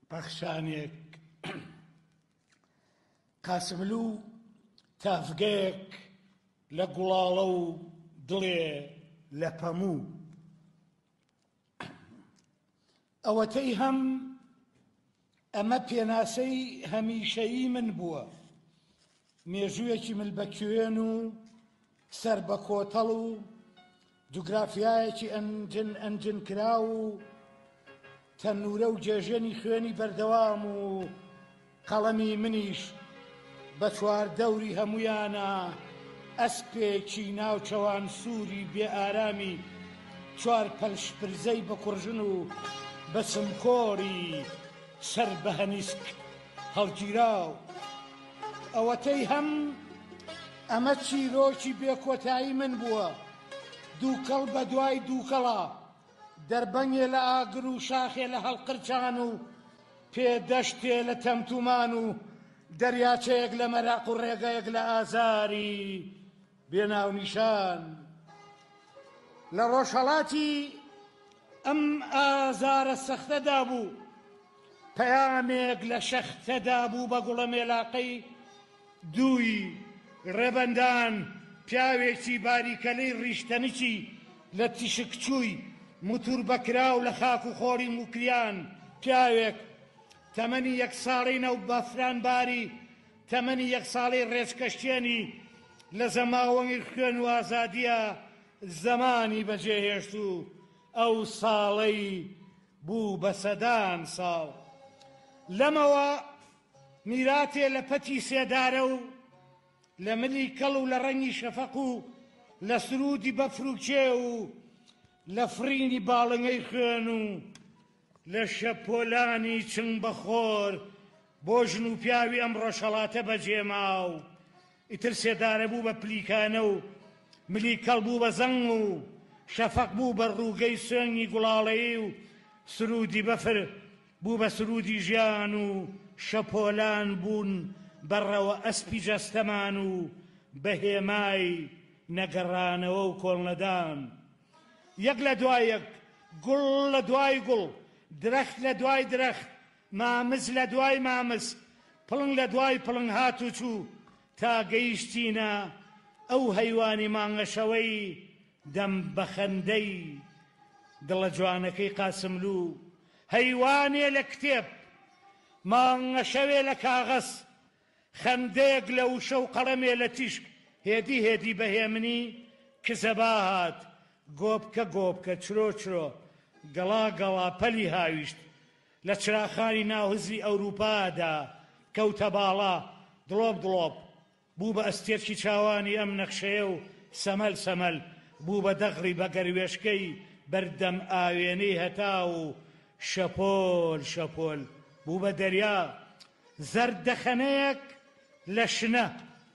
بەخشانێک قاسملوو تافگەیەک لە گوڵاڵە و دڵێ لە پەموو ئەوەتەی هەم ئەمە پێناسەی هەمیشەیی من بووە، مێژوویەکی ملبەکوێن و سەر بە کۆتەڵ و جوگرافیایەکی ئەنجن کرا و تەنورە و جێژێنی خوێنی بەردەوام و قەڵەمی منیش بە چواردەوری هەمویانە ئەسپێکی ناوچەوان سووری بێ ئارامی چوار پەلشپرزەی بە کوڕژن و بە چمکۆڕی سەر بە هەنیسک هەڵگیراو. ئەوەتەی هەم ئەمە چیرۆکی بێکۆتایی من بووە، دووکەڵ بە دوای دووکەڵە، دەربەنگێ لە ئاگر و شاخێ لە هەڵقرچان و پێدەشتێ لە تەمتومان و دەریاچەیەک لە مەراق و ڕێگەیەک لە ئازاری بێناونیشان. لە ڕۆژهەڵاتی ئەم ئازارە سەختەدا بوو، پەیامێک لە شەختەدا بوو بە گوڵە مێلاقەی دووی ڕێبەندان، پیاوێکی باریکەلەی ڕیشتەنیکی لە تیشکچووی موتور بەکراو لە خاک و خۆری موکریان، پیاوێک تەمەنی یەک ساڵی نەو بەفرانباری، تەمەنی یەک ساڵی ڕێچکەشتێنی لە زەماوەنگی خوێن و ئازادیە زەمانی بەجێهێشت و ئەو ساڵەی بوو بە سەدان ساڵ. لەمەوە میراتێ لە پەتی سێدارە و لە ملی کەڵ و لە ڕەنگی شەفەق و لە سرودی بەفروکچێ و لە فرینی باڵنگەی خوێن و لە شەپۆلانی چنگ بەخۆر بۆ ژن و پیاوی ئەم ڕۆژهەڵاتە بەجێماو. ئیتر سێدارە بوو بە پلیکانە و ملی کەڵ بوو بە زەنگ و شەفەق بوو بە ڕووگەی سوێنی گوڵاڵەیی و سرودی بەفر بوو بە سرودی ژیان و شەپۆلان بوون بەڕەوە ئەسپی جەستەمان و بەهێمای نەگەڕانەوە و کۆڵنەدان. یەک لە دوای یەک، گوڵ لە دوای گوڵ، درەخت لە دوای درەخت، مامز لە دوای مامز، پڵنگ لە دوای پڵنگ هات و چوو تا گەیشتینە ئەو هەیوانی مانگەشەوەی دەم بە خەندەی دڵە جوانەکەی قاسملوو. هەیوانێ لە کتێب، مانگەشەوێ لە کاغەز، خەندەیەک لە وشە و قەڵەمێ لە تیشک، هێدی هێدی بەهێمنی کزەبا هات، گۆبکە گۆبکە، چرۆ چرۆ، گەڵا گەڵا پەلی هاویشت لە چراخانی ناوهزی ئەوروپادا کەوتە باڵا، دڵۆب دڵۆب بوو بە ئەستێرکی چاوانی ئەم نەخشەیە و سەمەل سەمەل بوو بە دەغڕی بە گەروێشکەی بەردەم ئاوێنەی هەتا و شەپۆل شەپۆل بوو بە دەریا، زەردەخەنەیەک لە شنە،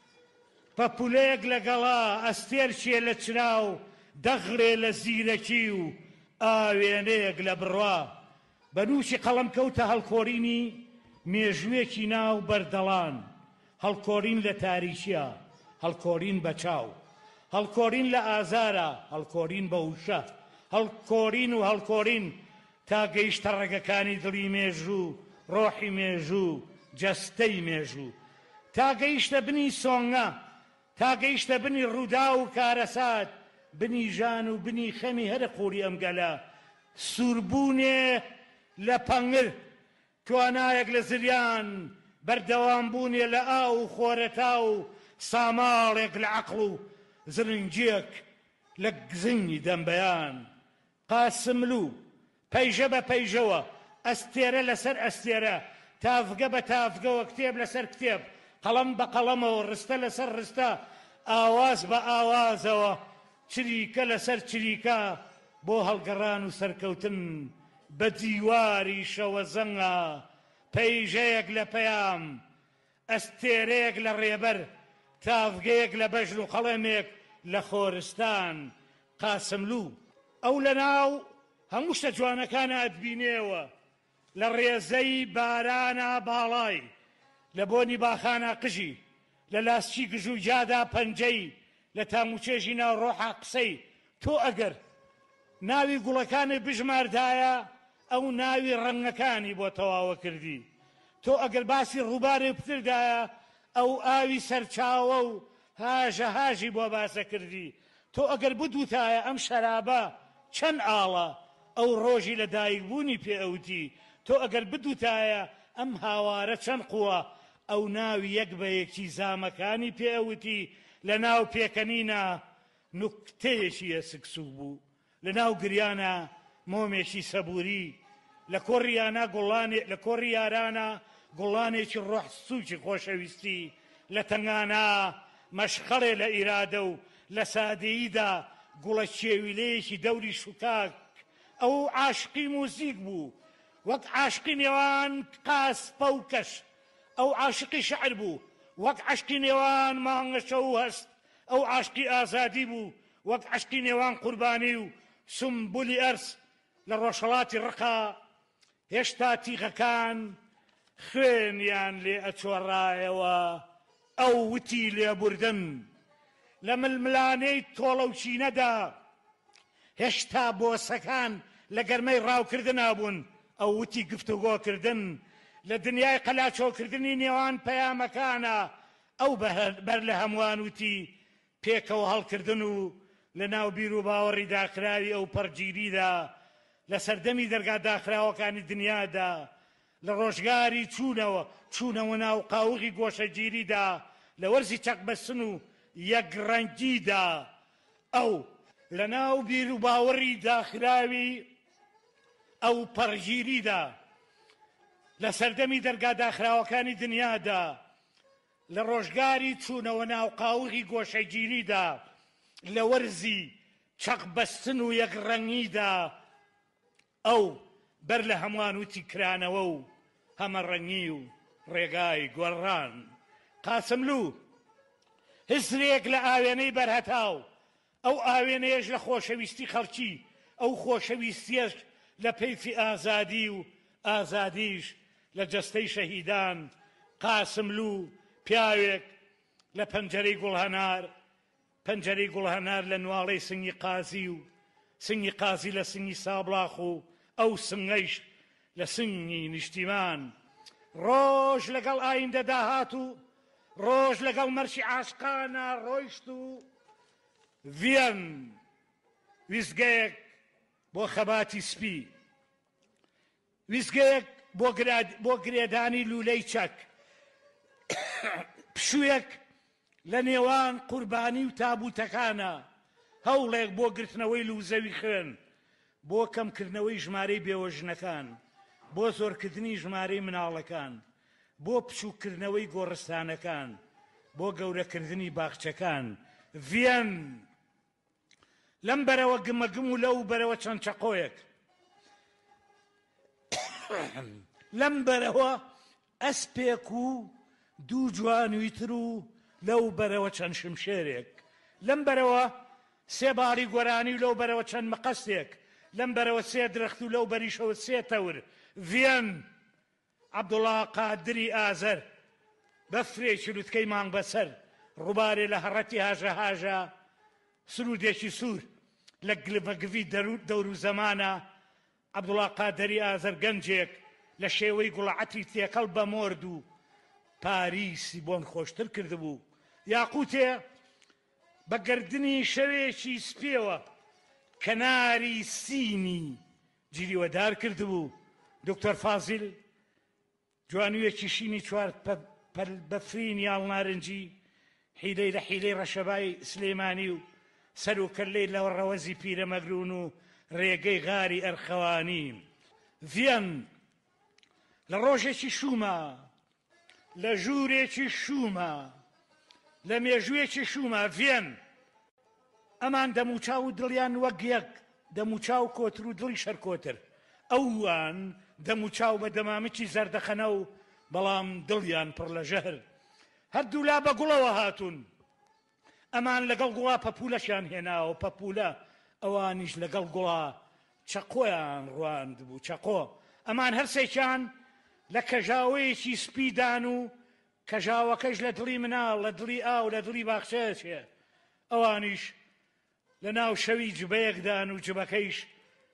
پەپولەیەک لە گەڵا، ئەستێرچێ لە چرا و دەغڕێ لە زیرەکی و ئاوێنەیەک لە بڕوا. بەنووشی قەڵەم کەوتە هەڵکۆڕینی مێژوویەکی ناو بەردەڵان، هەڵکۆڕین لە تاریکیە، هەڵکۆڕین بە چاو، هەڵکۆڕین لە ئازارە، هەڵکۆڕین بە وشە، هەڵکۆڕین و هەڵکۆڕین تا گەیشتە ڕێگەکانی دڵی مێژوو، ڕۆحی مێژوو، جەستەی مێژوو، تا گەیشتە بنی سۆنگە، تا گەیشتە بنی ڕوودا و کارەسات، بنی ژان و بنی خەمی هەرە قوڵی ئەم گەلە، سووربوونێ لە پەنگر، توانایەک لە زریان، بەردەوام بوونێ لە ئاو و خۆرەتا و ساماڵێک لە عەقڵ و زرنجیەک لە گزنگی دەمبەیان. قاسملوو پەیژە بە پەیژەوە، ئەستێرە لەسەر ئەستێرە، تافگە بە تافگەوە، کتێب لەسەر کتێب، قەڵەم بە قەڵەمەوە، ڕستە لەسەر ڕستە، ئاواز بە ئاوازەوە، چریکە لەسەر چریکە، بۆ هەڵگەڕان و سەرکەوتن بە دیواری شەوە زەنگە، پەیژەیەک لە پەیام، ئەستێرەیەک لە ڕێبەر، تافگەیەک لە بەژن و قەڵەمێک لە خۆرستان. قاسملوو ئەو لە ناو هەموو شتە جوانەکانە ئەتبینێەوە، لە ڕێزەی بارانە باڵای، لە بۆنی باخانە قژی، لە لاسچی گژ و جادا پەنجەی، لە تاموچێژی ناو ڕۆحا قسەی. تۆ ئەگەر ناوی گوڵەکانی بژماردایە ئەو ناوی ڕەنگەکانی بۆ تەواوە کردی. تۆ ئەگەر باسی ڕووبارێ پتردایە ئەو ئاوی سەرچاوە و هاژە هاژی بۆ باسە کردی. تۆ ئەگەر بدوتایە ئەم شەرابە چەند ئاڵە ئەو ڕۆژی لە دایکبوونی پێ ئەوتی. تۆ ئەگەر بدوتایە ئەم هاوارە چەند قووە ئەو ناوی یەک بە یەکی زامەکانی پێ ئەوتی. لە ناو پێکەنینە نوکتەیەکی ئەسکسوو بوو، لە ناو گریانە مۆمێکی سەبووری، لە کۆڕی یارانە گوڵانێکی ڕۆح سووکی خۆشەویستی، لە تەنگانە مەشخەڵێ لە ئیرادە و لە سادەییدا گوڵە چێویلەیەکی دەوری شوکاک. ئەو عاشقی موزیک بوو وەک عاشقی نێوان قاسپە و کەش. ئەو عاشقی شەعر بوو وەک عاشقی نێوان مانگەشە و هەست. ئەو عاشقی ئازادی بوو وەک عاشقی نێوان قوربانی و سمبولی ئەرس. لە ڕۆژهەڵاتی ڕقا هێشتا تیغەکان خوێنیان لێ ئەچۆڕایەوە. ئەو وتی لێبوردن لە ململانەی تۆڵە و چینەدا هێشتا بۆسەکان لە گەرمەی ڕاوکردن نابوون. ئەو وتی گفتوگۆکردن لە دنیای قەلاچۆکردنی نێوان پەیامەکانە. ئەو بەر لە هەمووان وتی پێکەوە هەڵکردن و لە ناو بیر و باوەڕی داخراوی ئەو پەرگیریدا لە سەردەمی دەرگا داخراوەکانی دنیادا لە ڕۆژگاری چوونەوە ناو قاوغی گۆشەگیریدا لە وەرزی چەقبەستن و یەکڕەنگیدا. ئەو لە ناو بیر و باوەڕی داخراوی ئەو پەرگیریدا لە سەردەمی دەرگا داخراوەکانی دنیادا لە ڕۆژگاری چوونەوە ناو قاوغی گۆشەگیریدا لە وەرزی چەقبەستن و یەکڕەنگیدا. ئەو بەر لە هەمووان وتی کرانەوە و هەمەڕەنگی و ڕێگای گۆڕان. قاسملوو هزرێک لە ئاوێنەی بەرهەتاو. ئەو ئاوێنەیەش لە خۆشەویستی خەڵکی، ئەو خۆشەویستیەش لە پەیفی ئازادی و ئازادیش لە جەستەی شەهیدان. قاسملوو پیاوێک لە پەنجەرەی گوڵهەنار لە نواڵەی سنگی قازی و سنگی قازی لە سنگی سابڵاخ و ئەو سنگەیش لە سنگی نیشتیمان. ڕۆژ لەگەڵ ئایندەدا هات و ڕۆژ لەگەڵ مەرشی عاشقانە ڕۆیشت و ڤیەن ویزگەیەک بۆ خەباتی سپی، ویزگەیەک بۆ گرێدانی لولەی چەک، پشوویەک لە نێوان قوربانی و تابوتەکانە، هەوڵێک بۆ گرتنەوەی لوزەوی خوێن، بۆ کەمکردنەوەی ژمارەی بێوەژنەکان، بۆ زۆرکردنی ژمارەی مناڵەکان، بۆ پچووکردنەوەی گۆڕستانەکان، بۆ گەورەکردنی باخچەکان. ڤیەن لەم بەرەوە گمەگم و لەو بەرەوە چەند چەقۆیەک، لەم بەرەوە ئەسپێک و دوو جوانویتر و لەو بەرەوە چەند شمشێرێک، لەم بەرەوە سێ باڵی گۆرانی و لەو بەرەوە چەند مەقەستێک، لەم بەرەوە سێ درەخت و لەو بەریشەوە سێ تەور. ڤیەن عەبدوڵڵا قادری ئازەر بەفرێکی لوتکەی مانگ بەسەر، ڕووبارێ لە هەڕەتی هاژە هاژە، سرودێکی سوور لە گلڤەگڤی دەور و زەمانە. عەبدوڵڵا قادری ئازەر گەنجێک لە شێوەی گوڵعەتی تێکەڵ بە مۆرد و پاریسی بۆن خۆشتر کردبوو. یاقوتێ بە گردنی شەوێکی سپێوە کەناری سینی جیریوەدار کردبوو. دکتۆر فازیل جوانوویەکی شینی چوار بەفرین یاڵ نارنجی، حیلەی لە حیلەی ڕەشەبای سلێمانی و سەر و کەلەی لە ڕەوەزی پیرەمەگرون و ڕێگەی غاری ئەرخەوانی. ڤیەن لە ڕۆژێکی شومە، لە ژوورێکی شومە، لە مێژوویەکی شومە. ڤیەن ئەمان دەموچاو و دڵیان وەک یەک، دەموچاو کۆتر و دڵی شەرکۆتر. ئەوان دەموچاو بە دەمامکی زەردەخەنە و بەڵام دڵیان پڕ لە ژەهر. هەردوو لا بە گوڵەوە هاتوون. ئەمان لەگەڵ گوڵا پەپولەشیان هێناوە، پەپولە ئەوانیش لەگەڵ گوڵا چەقۆیان ڕواند بوو، چەقۆ. ئەمان هەرسێکیان لە کەژاوەیەکی سپیدان و کەژاوەکەش لە دڵی مناڵ، لە دڵی ئاو، لە دڵی باخچەیەکێ. ئەوانیش لە ناو شەوی جبەیەکدان و جبەکەیش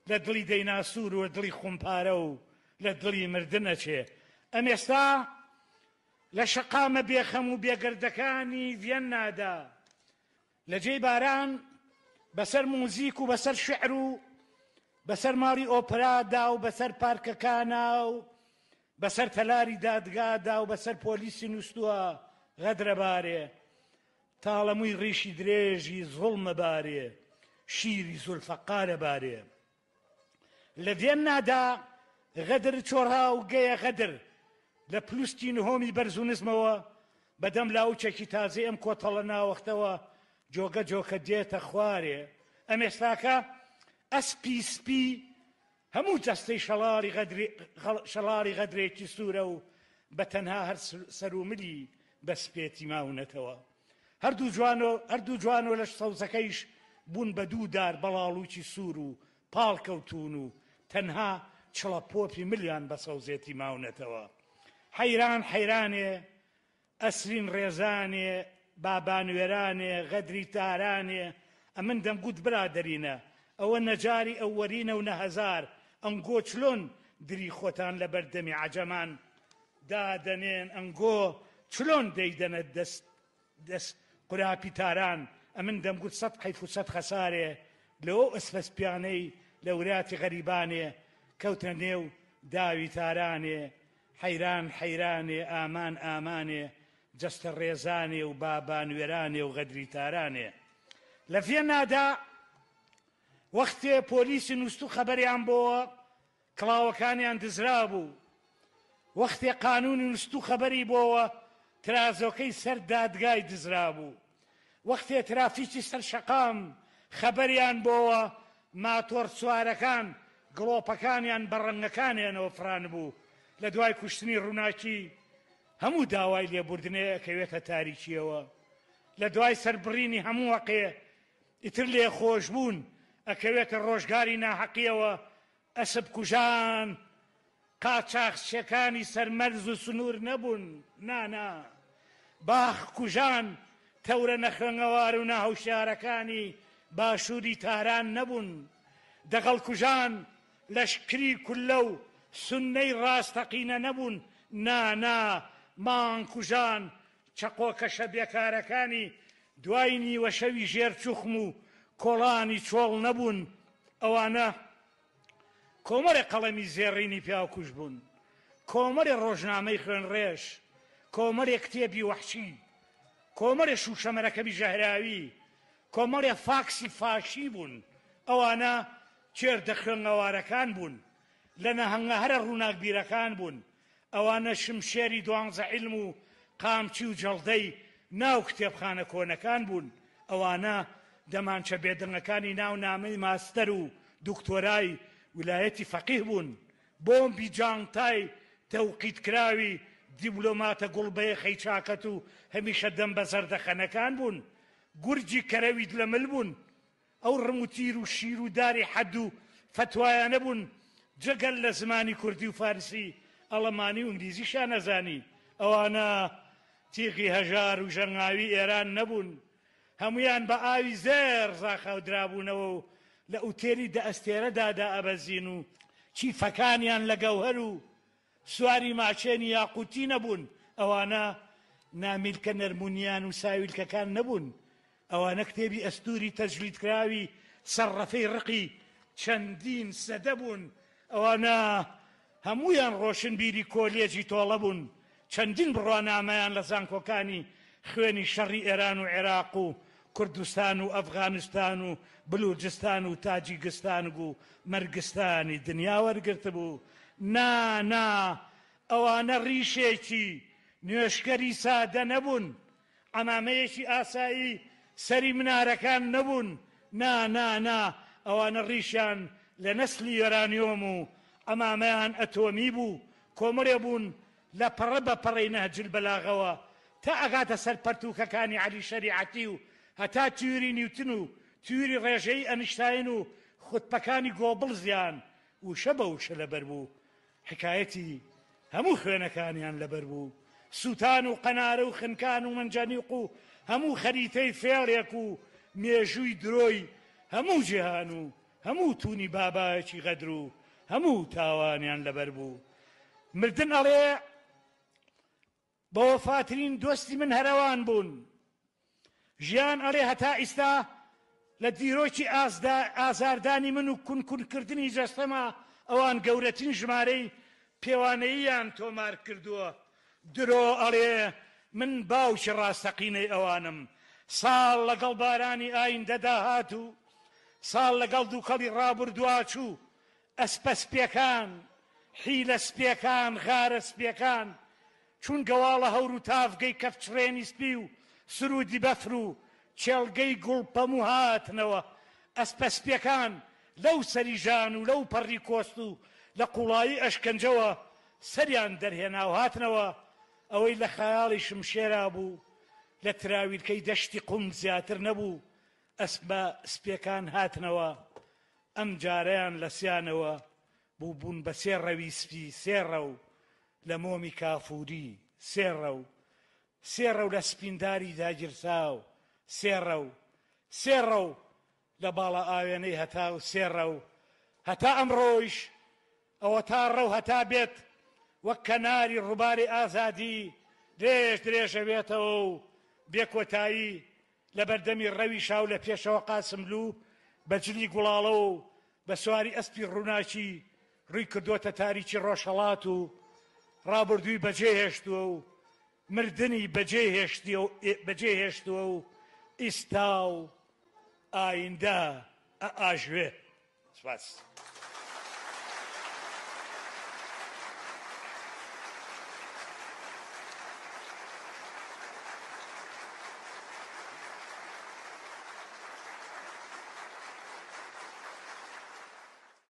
لە دڵی دەیناسوور و دڵی خومپارە و لە دڵی مردنەچێ. ئەم ئێستا لە شەقامە بێخەم و بێگردەکانی ڤێننادا لە جێی باران بەسەر موزیک و بەسەر شعر و بەسەر ماڵی ئۆپرادا و بەسەر پارکەکانە و بەسەر تەلاری دادگادا و بەسەر پۆلیسی نووسووە غەدرە بارێ، تاڵەمووی ڕیشی درێژی زوڵمە بارێ، شیری زولفەقارە بارێ. لە ڤێننادا غەدر چۆڕا و گەیە غەدر لە پلوستی نهۆمی بەرز و نزمەوە بەدەم لاوچێکی تازی ئەم کۆتەڵە ناوەختەوە جۆگە جۆکە دێتە خوارێ. ئەم ئێستاکە ئەسپی سپی هەموو جەستەی شەڵاری غەدرێکی سوورە و بە تەنها هەر سەروملی بە سپێتی ماونەتەوە. هەردوو جوان و لە سەوزەکەیش بوون بە دوو دار بەڵاڵوکی سوور و پاڵ کەوتون و تەنها چڵە پۆپی ملیان بە سەوزێتی ماونەتەوە. حەیران حەیرانێ، ئەسرین ڕێزانێ، بابانوێرانێ، غەدری تارانێ، ئەمن دەمگوت برادەرینە، ئەوە نەجاری ئەوەرینە و نەهەزار، ئەنگۆ چلۆن دری خۆتان لە بەردەمی عەجەمان دادەنێن، ئەنگۆ چلۆن دەیدەنە دەست قوراپی تاران. ئەمن دەمگوت سەد حەیف و سەد خەسارێ لەوە ئەسپەسپیانەی لە وراتی غەریبانێ کەوتە نێو داوی تارانێ. حەیران حەیرانێ، ئامان ئامانێ، جەستە ڕێزانێ و بابانوێرانێ و غەدری تارانێ. لە ڤێننادا وەختێ پۆلیسی نووسوو خەبەریان بۆوە کڵاوەکانیان دزرا بوو، وەختێ قانونی نووسوو خەبەری بۆوە ترازۆکەی سەر دادگای دزرا بوو، وەختێ ترافیکی سەر شەقام خەبەریان بۆوە ماتۆر سوارەکان گڵۆپەکانیان بە ڕەنگەکانیانەوە فران بوو. لە دوای کوشتنی ڕووناکی هەموو داوای لێبوردنەیە ئەکەوێتە تاریکیەوە، لە دوای سەربڕینی هەموو وەقێ ئیتر لێ خۆشبوون ئەکەوێتە ڕۆژگاری ناحەقیەوە. ئەسب کوژان قاچاقچیەکانی سەرمەرز و سنوور نەبوون، نانا، باخ کوژان تەورە نەخێنەوار و ناهەوشیارەکانی باشووری تاران نەبوون، دەغەڵ کوژان لەشکری کولە و سونەی ڕاستەقینە نەبوون، نانا، مان کوژان چەقۆکەشە بێکارەکانی دوای نیوە شەوی ژێرچوخم و کۆڵانی چۆڵ نەبوون. ئەوانە کۆمەڵێ قەڵەمی زێڕینی پیاوکوژ بوون، کۆمەڵێ ڕۆژنامەی خوێنڕێژ، کۆمەڵێ کتێبی وەحشی، کۆمەڵێ شوشەمەرەکەبی ژەهراوی، کۆمەڵێ فاکسی فاشی بوون. ئەوانە چێردە خوێنەوارەکان بوون، لە نەهەنگە هەرە ڕووناکبیرەکان بوون. ئەوانە شمشێری دوانزە عیلم و قامچی و جەڵدەی ناو کتێبخانە کۆنەکان بوون. ئەوانە دەمانچە بێدڵنەکانی ناو نامەی ماستەر و دکتۆرای ویلایەتی فەقیه بوون، بۆمبی جانتای تەوقیدکراوی دیبلۆماتە گوڵبەیە خەیچاکەت و هەمیشە دەم بە زەردەخەنەکان بوون، گورجی کەرەوید لە مل بوون. ئەو ڕم و تیر و شیر و داری حەد و فەتوایانە بوون، جەگەل لە زمانی کوردی و فارسی ئەڵەمانی و ئینگلیزیشان نەزانی. ئەوانە تیغی هەژار و ژەنگاوی ئێران نەبوون، هەمویان بە ئاوی زێر زاخەودرابوونەوە و لە ئوتێلی دەئەستێرەدادا ئەبەزین و چیفەکانیان لە گەوهەر و سواری ماچێنی یاقوتی نەبوون. ئەوانە نامیلکە نەرمونیان و ساویلکەکان نەبوون. ئەوانە کتێبی ئەستوری تەجلیدکراوی سەرڕەفەی ڕقی چەندین سەدە بوون. ئەوانە هەمویان ڕۆشنبیری کۆلێجی تۆڵە بوون، چەندین بڕوانامەیان لە زانکۆکانی خوێنی شەڕی ئێران و عێراق و کوردستان و ئەفغانستان و بلوچستان و تاجیکستان و مەرگستانی دنیا وەرگرت بوو. نا، ئەوانە ڕیشێکی نوێشکەری سادە نەبوون، عەمامەیەکی ئاسایی سەری منارەکان نەبوون، نا، ئەوانە ڕیشیان لە نەسلی یۆرانیۆم و ئەمامەیان ئەتۆمی بوو، کۆمەڵێ بوون لە پەڕە بە پەڕەی نەهجل بەلاغەوە تا ئەگاتە سەر پەرتووکەکانی عەلی شەریعەتی و هەتا تیوری نیوتن و تیوری ڕێژەی ئەنیشتاین و خوتپەکانی گۆبڵزیان وشە بە وشە لەبەر بوو. حکایەتی هەموو خوێنەکانیان لەبەر بوو، سووتان و قەنارە و خنکان و منجەنیق و هەموو خەریتەی فێڵێک و مێژووی درۆی هەموو جیهان و هەموو توونی بابایەکی غەدر و هەموو تاوانیان لەبەر بوو. مردن ئەڵێ بە وەفاترین دۆستی من هەرەوان بوون. ژیان ئەڵێ هەتا ئیستا لە دیرۆکی ئازاردانی من و کونکردنی جەستەما ئەوان گەورەترین ژمارەی پێوانەییان تۆمار کردووە. درۆ ئەڵێ من باوکی ڕاستەقینەی ئەوانم. ساڵ لەگەڵ بارانی ئایندەدا هات و ساڵ لەگەڵ دووکەڵی ڕابردووا چوو. ئەسپە سپیەکان، حیلە سپیەکان، غارە سپیەکان چون گەواڵە هەور و تافگەی کەفچڕێنی سپی و سرودی بەفر و چێڵگەی گوڵپەم و هاتنەوە. ئەسپە سپیەکان لەو سەری ژان و لەو پەڕی کۆست و لە قوڵایی ئەشکەنجەوە سەریان دەرهێنا و هاتنەوە. ئەوەی لە خەیاڵی شمشێرا بوو لە تراویلکەی دەشتی قوم زیاتر نەبوو. ئەسپە سپیەکان هاتنەوە، ئەم جارەیان لە سیانەوە بوون بە سێ ڕەوی سپی، سێ ڕەو لە مۆمی کافووری، سێ ڕەو، سێ ڕەو لە سپینداری داگیرساو، سێ ڕەو، سێ ڕەو لە باڵا ئاوێنەی هەتا و سێ ڕەو هەتا ئەمڕۆیش ئەوە تا ڕەو هەتا بێت وەک کەناری ڕووباری ئازادی درێژ درێژە بێتەوە و بێکۆتایی لە بەردەمی ڕەوی شاو لە پێشەوە قاسملوو بە جلی گوڵاڵە و بە سواری ئەسپی ڕووناکی ڕووی کردوتە تاریکی ڕۆژهەڵات و ڕابردووی بەجێ هێشتووە و مردنی بەجێ هێشتووە و ئیستا و ئایندە ئاژوێ. سپاس.